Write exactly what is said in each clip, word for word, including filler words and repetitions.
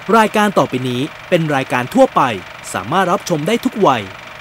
รายการต่อไปนี้เป็นรายการทั่วไปสามารถรับชมได้ทุกวัย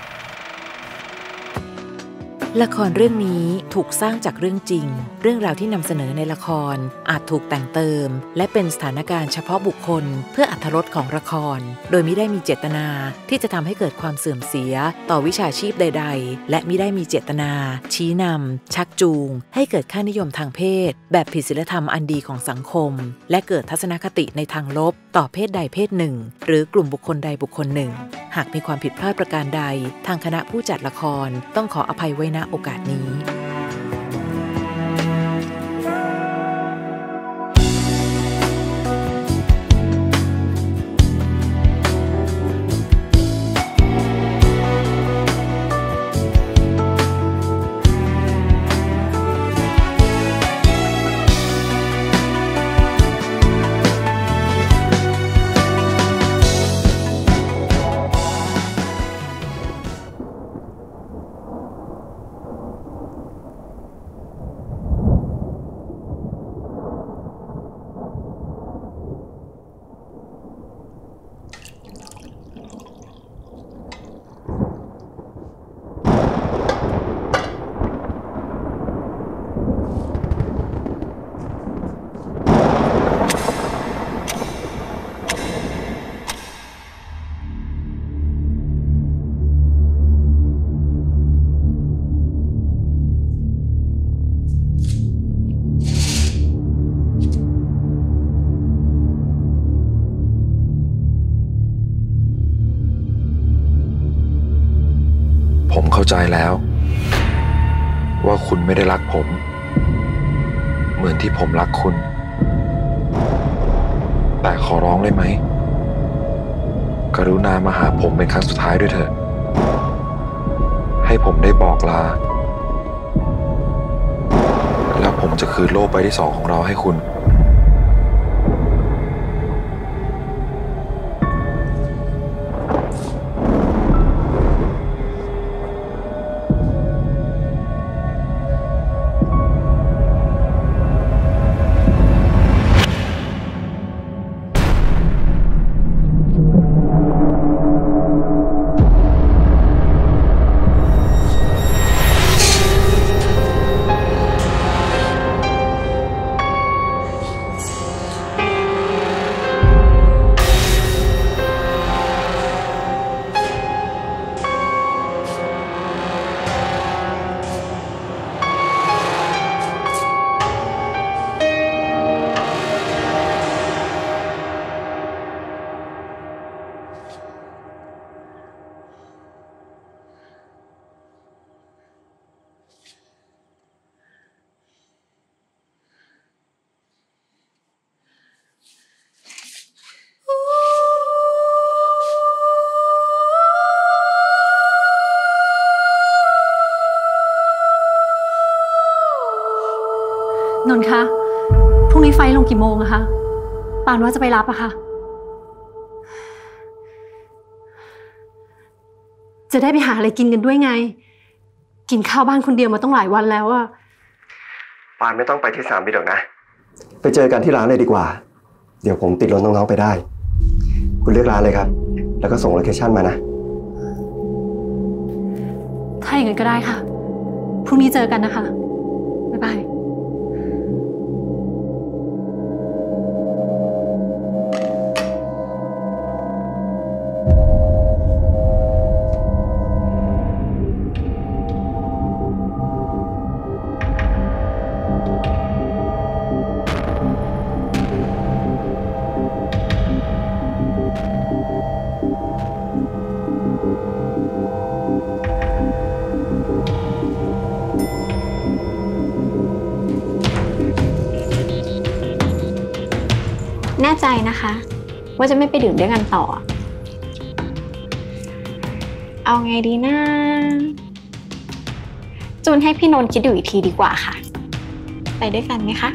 ละครเรื่องนี้ถูกสร้างจากเรื่องจริงเรื่องราวที่นำเสนอในละครอาจถูกแต่งเติมและเป็นสถานการณ์เฉพาะบุคคลเพื่ออรรถรสของละครโดยมิได้มีเจตนาที่จะทำให้เกิดความเสื่อมเสียต่อวิชาชีพใดๆและมิได้มีเจตนาชี้นำชักจูงให้เกิดค่านิยมทางเพศแบบผิดศีลธรรมอันดีของสังคมและเกิดทัศนคติในทางลบต่อเพศใดเพศหนึ่งหรือกลุ่มบุคคลใดบุคคลหนึ่งหากมีความผิดพลาดประการใดทางคณะผู้จัดละครต้องขออภัยไว้ณโอกาสนี้ผมเข้าใจแล้วว่าคุณไม่ได้รักผมเหมือนที่ผมรักคุณแต่ขอร้องได้ไหมกรุณามาหาผมเป็นครั้งสุดท้ายด้วยเถอะให้ผมได้บอกลาแล้วผมจะคืนโลกใบที่สองของเราให้คุณนนท์คะพรุ่งนี้ไฟลงกี่โมงอะคะปานว่าจะไปรับอะค่ะจะได้ไปหาอะไรกินกันด้วยไงกินข้าวบ้านคนเดียวมาต้องหลายวันแล้วอะปานไม่ต้องไปที่สนามบินหรอกนะไปเจอกันที่ร้านเลยดีกว่าเดี๋ยวผมติดรถน้องๆไปได้คุณเลือกร้านเลยครับแล้วก็ส่งโลเคชั่นมานะถ้าอย่างนั้นก็ได้ค่ะพรุ่งนี้เจอกันนะคะบ๊ายบายแน่ใจนะคะว่าจะไม่ไปดื่มด้วยกันต่อเอาไงดีนะจูนให้พี่นนท์คิดดูอีกทีดีกว่าค่ะไปด้วยกันไหมคะ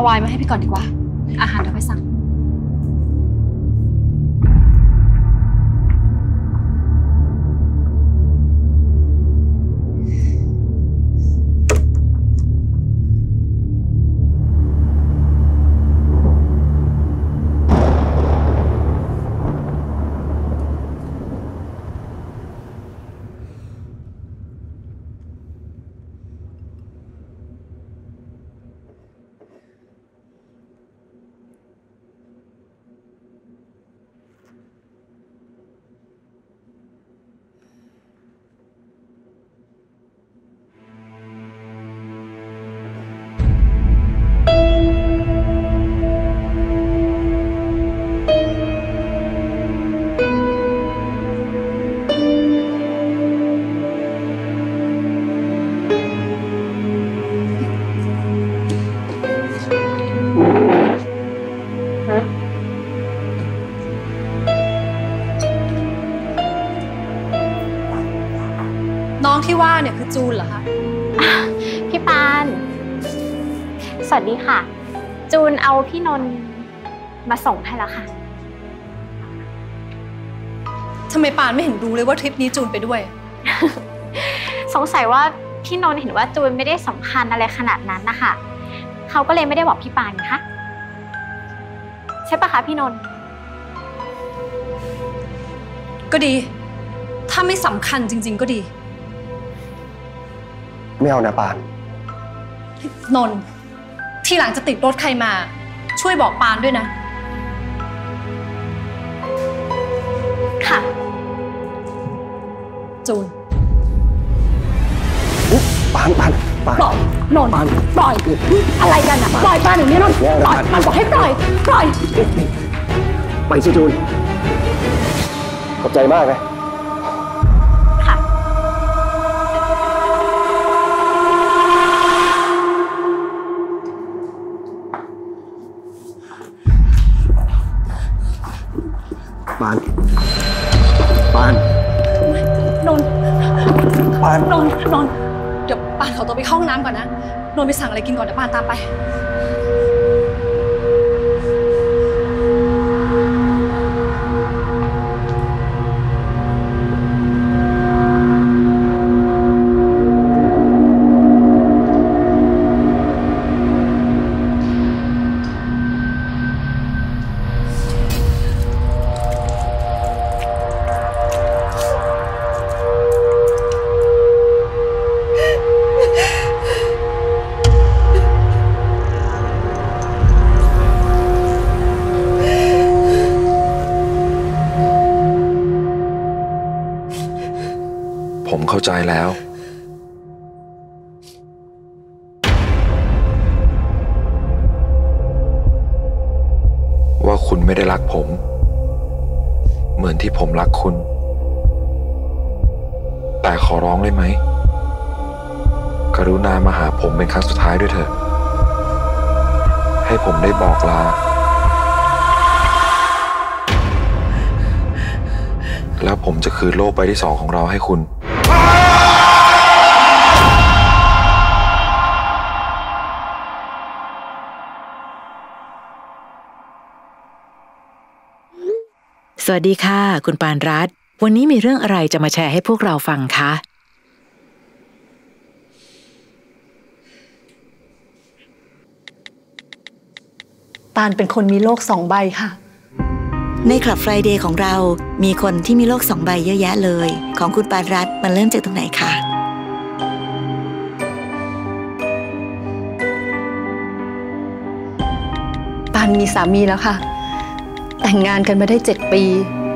ไวน์มาให้พี่ก่อนดีกว่าอาหารเดี๋ยวค่อยสั่งน้องที่ว่าเนี่ยคือจูนเหรอคะพี่ปานสวัสดีค่ะจูนเอาพี่นนท์มาส่งให้แล้วค่ะทำไมปานไม่เห็นรู้เลยว่าทริปนี้จูนไปด้วยสงสัยว่าพี่นนท์เห็นว่าจูนไม่ได้สำคัญอะไรขนาดนั้นนะคะเขาก็เลยไม่ได้บอกพี่ปานนะคะใช่ปะคะพี่นนท์ก็ดีถ้าไม่สำคัญจริงๆก็ดีไม่เอานะปานนนท์ทีหลังจะติดรถใครมาช่วยบอกปานด้วยนะค่ะจูนปานปานปานปล่อยนนท์ปล่อยอะไรกันอ่ะปล่อยปานอย่างนี้นนท์ปล่อยปานบอกให้ปล่อยปล่อยไปสิจูนขอบใจมากเลยปานปานนนท์ปานนนท์นนท์เดี๋ยวปานขอตัวไปเข้าห้องน้ำก่อนนะนนท์ไปสั่งอะไรกินก่อนเดี๋ยวปานตามไปผมเข้าใจแล้วว่าคุณไม่ได้รักผมเหมือนที่ผมรักคุณแต่ขอร้องได้ไหมกรุณามาหาผมเป็นครั้งสุดท้ายด้วยเถอะให้ผมได้บอกลาแล้วผมจะคืนโลกใบที่สองของเราให้คุณสวัสดีค่ะคุณปานรัตน์วันนี้มีเรื่องอะไรจะมาแชร์ให้พวกเราฟังคะปานเป็นคนมีโลกสองใบค่ะในคลับ Friday ของเรามีคนที่มีโลกสองใบเยอะแยะเลยของคุณปานรัตน์มันเริ่มจากตรงไหนคะปานมีสามีแล้วค่ะแต่งงานกันมาได้เจ็ดปี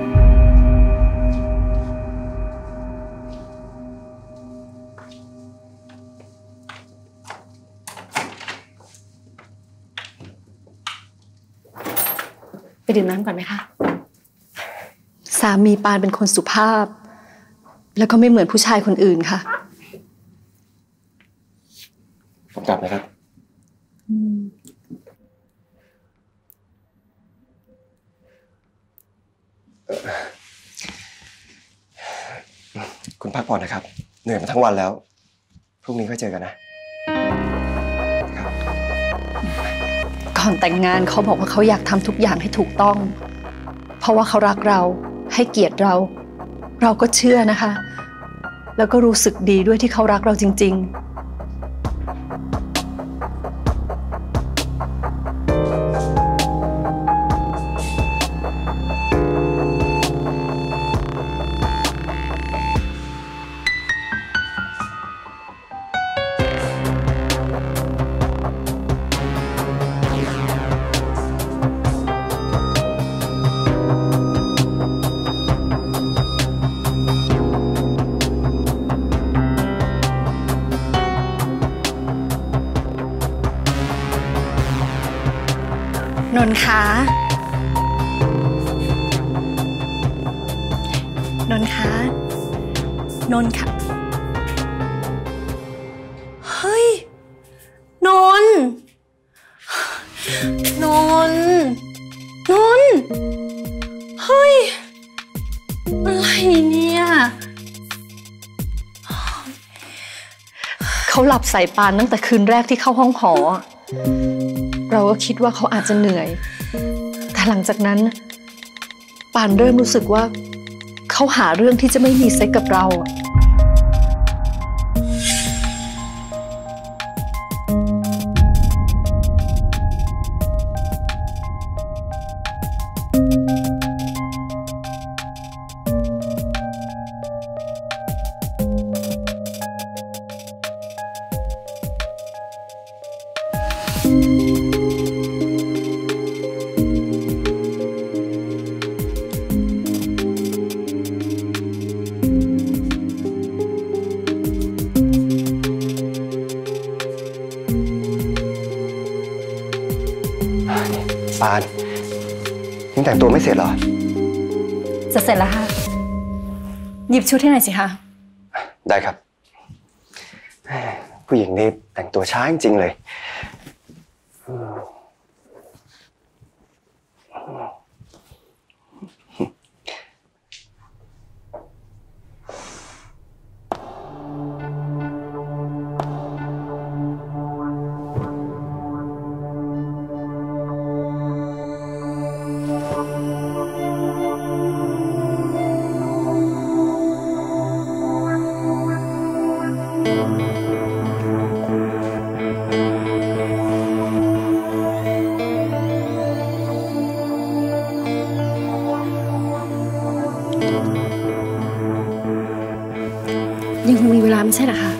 ไปดื่มน้ำก่อนไหมคะสามีปานเป็นคนสุภาพแล้วก็ไม่เหมือนผู้ชายคนอื่นค่ะผมกลับนะครับคุณพักผ่อนนะครับเหนื่อยมาทั้งวันแล้วพรุ่งนี้ค่อยเจอกันนะครับก่อนแต่งงานเขาบอกว่าเขาอยากทำทุกอย่างให้ถูกต้องเพราะว่าเขารักเราให้เกียรติเราเราก็เชื่อนะคะแล้วก็รู้สึกดีด้วยที่เขารักเราจริงๆนนท์คะนนท์คะนนท์คะเฮ้ยนนท์นนท์นนท์เฮ้ยอะไรเนี่ยเขาหลับใส่ปานตั้งแต่คืนแรกที่เข้าห้องหอเราก็คิดว่าเขาอาจจะเหนื่อยแต่หลังจากนั้นปานเริ่มรู้สึกว่าเขาหาเรื่องที่จะไม่มีเซ็กกับเราปานยังแต่งตัวไม่เสร็จเหรอจะเสร็จแล้วค่ะหยิบชุดให้หน่อยสิคะได้ครับผู้หญิงนี่แต่งตัวช้าจริงๆเลยยังคงมีเวลาไม่ใช่เหรอคะ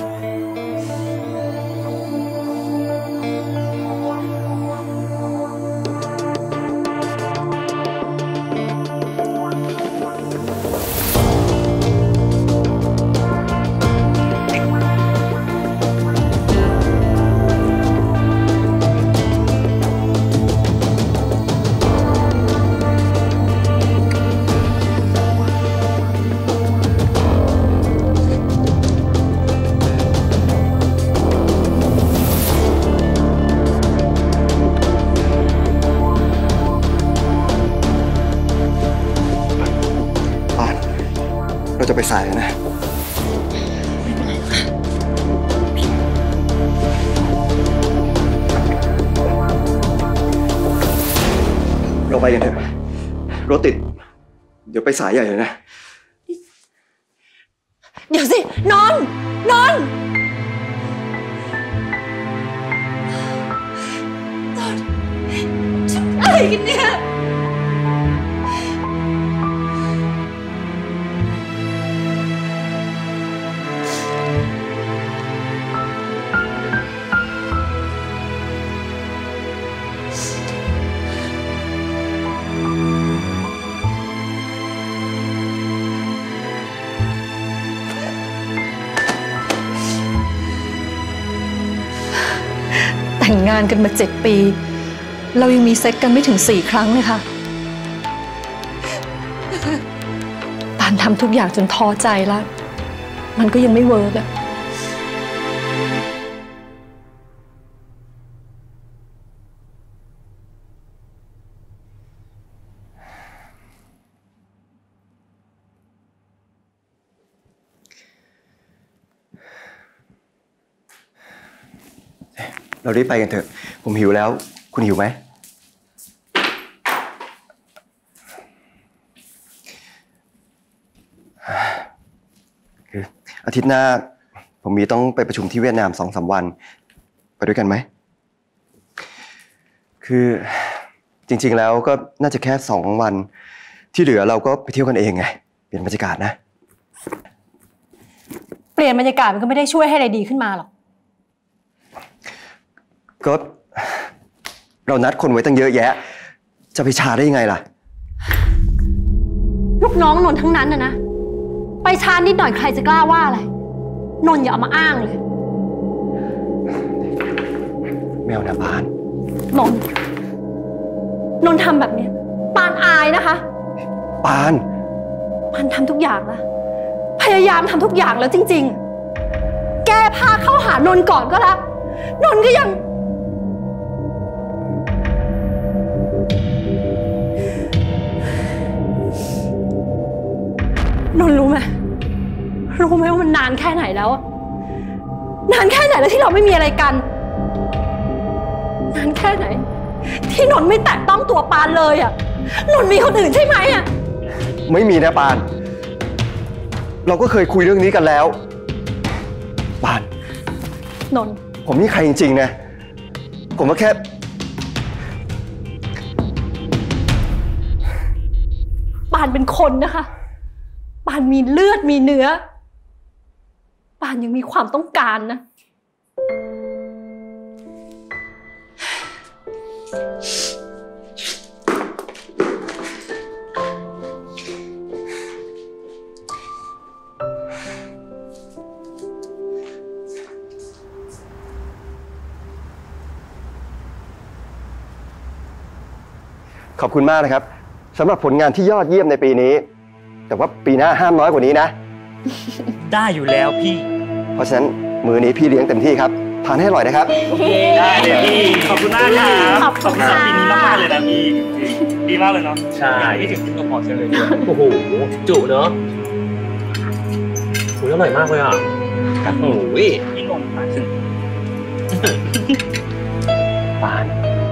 เราจะไปสายนะเราไปกันเถอะรถติดเดี๋ยวไปสายใหญ่เลยนะเดี๋ยวสินอนนอนนอนอะไรกันเนี่ยแต่งงานกันมาเจ็ดปีเรายังมีเซ็กกันไม่ถึงสี่ครั้งเลยค่ะปานทำทุกอย่างจนท้อใจแล้วมันก็ยังไม่เวิร์กอะเรารีบไปกันเถอะผมหิวแล้วคุณหิวไหมคืออาทิตย์หน้าผมมีต้องไปประชุมที่เวียดนามสองสามวันไปด้วยกันไหมคือจริงๆแล้วก็น่าจะแค่สองวันที่เหลือเราก็ไปเที่ยวกันเองไงเปลี่ยนบรรยากาศนะเปลี่ยนบรรยากาศมันก็ไม่ได้ช่วยให้อะไรดีขึ้นมาหรอกก็เรานัดคนไว้ตั้งเยอะแยะจะไปช้าได้ยังไงล่ะลูกน้องนนท์ทั้งนั้นนะนะไปช้านิดหน่อยใครจะกล้าว่าอะไรนนท์อย่าเอามาอ้างเลยแมวนะปานนนท์นนท์ทำแบบนี้ปานอายนะคะปานปานทำทุกอย่างแล้วพยายามทำทุกอย่างแล้วจริงๆแก้ผ้าเข้าหานนท์ก่อนก็แล้วนนท์ก็ยังนนท์รู้ไหมรู้ไหมว่ามันนานแค่ไหนแล้วนานแค่ไหนแล้วที่เราไม่มีอะไรกันนานแค่ไหนที่นนท์ไม่แตะต้องตัวปานเลยอ่ะนนท์มีคนอื่นใช่ไหมอ่ะไม่มีนะปานเราก็เคยคุยเรื่องนี้กันแล้วปานนนท์ผมนี่ใครจริงๆนะผมก็แค่ปานเป็นคนนะคะปานมีเลือดมีเนื้อปานยังมีความต้องการนะขอบคุณมากนะครับสำหรับผลงานที่ยอดเยี่ยมในปีนี้แต่ว่าปีหน้าห้ามน้อยกว่านี้นะได้อยู่แล้วพี่เพราะฉะนั้นมื้อนี้พี่เลี้ยงเต็มที่ครับทานให้อร่อยนะครับได้เลยพี่ขอบคุณมากครับขอบคุณปีนี้มากๆเลยนะพี่ดีมากเลยเนาะใช่พี่ถึงขึ้นตัวพอเช่เลยโอ้โหจุเนาะอร่อยมากเลยอ่ะโอ้โหพี่นนท์มาถึงปาน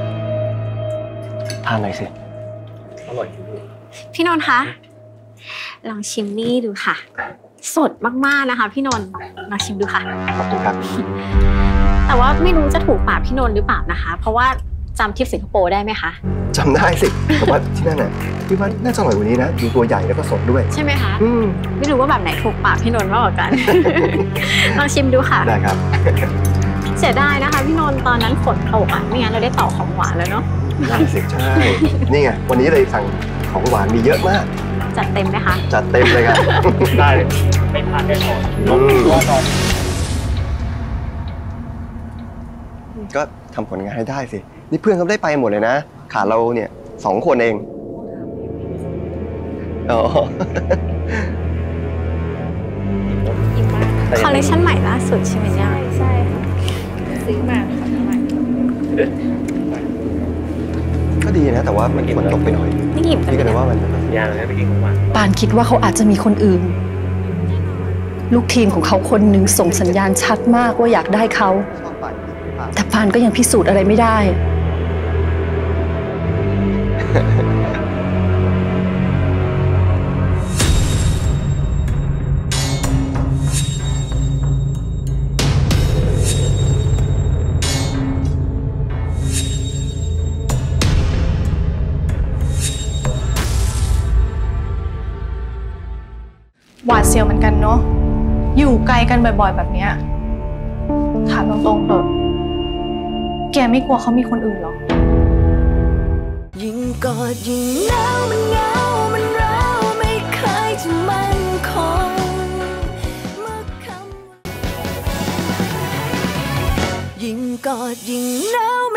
ทานหน่อยสิอร่อยพี่นนท์คะลองชิมนี่ดูค่ะสดมากๆนะคะพี่นนท์ลองชิมดูค่ะขอบคุณครับแต่ว่าไม่รู้จะถูกปากพี่นนท์หรือเปล่านะคะเพราะว่าจำทริปสิงคโปร์ได้ไหมคะจำได้สิแต่ว่าที่นั่นน่ะพี่ว่าน่าจะอร่อยกว่านี้นะดูตัวใหญ่แล้วก็สดด้วยใช่ไหมคะไม่รู้ว่าแบบไหนถูกปากพี่นนท์มากกว่ากันลองชิมดูค่ะได้ครับเสียดายนะคะพี่นนท์ตอนนั้นฝนตกอ่ะไม่งั้นเราได้ต่อของหวานแล้วเนาะนั่นสิใช่นี่ไงวันนี้เลยสั่งของหวานมีเยอะมากจัดเต็มไหมคะจัดเต็มเลยครับได้ไม่พลาดแน่นอนรอรอก็ทำผลงานให้ได้สินี่เพื่อนเขาได้ไปหมดเลยนะขาดเราเนี่ยสองคนเองอ๋อคอลเลคชันใหม่ล่าสุดใช่ไหมเนี่ยใช่ค่ะซื้อมาค่ะใหม่ก็ดีนะแต่ว่ามันมันตกไปหน่อยนี่หยิบพี่ก็เลยว่ามันยาเลยไปกินของหวานปานคิดว่าเขาอาจจะมีคนอื่นลูกทีมของเขาคนหนึ่งส่งสัญญาณชัดมากว่าอยากได้เขาแต่ปานก็ยังพิสูจน์อะไรไม่ได้หวาดเสียวเหมือนกันเนาะอยู่ไกลกันบ่อยๆแบบเนี้ยถามตรงๆเถอะแกไม่กลัวเขามีคนอื่นหรอยิ่งกอดยิ่งหนาวมันเหงามันร้าวไม่เคยจะมั่นคงเมื่อคำยิ่งกอดยิ่งหนาว